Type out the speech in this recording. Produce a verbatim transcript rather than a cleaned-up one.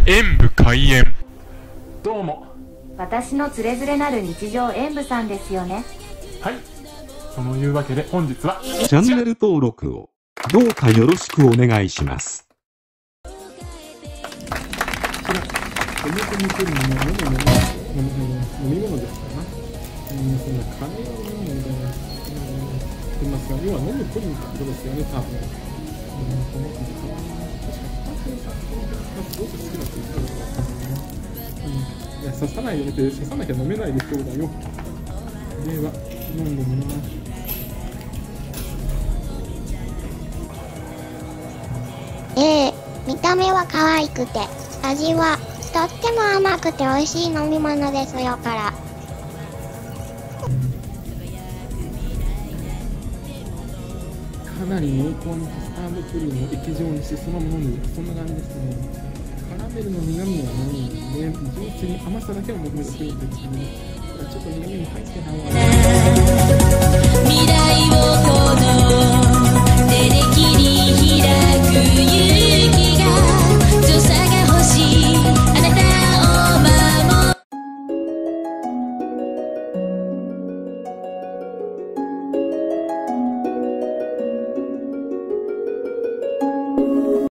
演武開演。どうも。 私のつれづれなる日常演武さんですよね。 はい。そのいうわけで本日はチャンネル登録をどうかよろしくお願いします。 こちら、お店に来るものの飲み物ですかな。うん、そんなカレーを飲むので、言いますが、要は飲むプリンってことですよね、多分。うん、この子の可愛いな。確かに、ふたつさん、このふたつすごく好きだって言ってたから、うん。いや、刺さないでねって、刺さなきゃ飲めないでしょうだよ。では、飲んでみます。 ええ、見た目は可愛くて、味はとっても甘くて美味しい飲み物ですよから。 かなり濃厚なカスタードプリンを液状にしてそのまま飲む、そんな感じですね。カラメルの苦味はないので、純粋に甘さだけを求めたプリンですね。ちょっと苦味も入ってないわ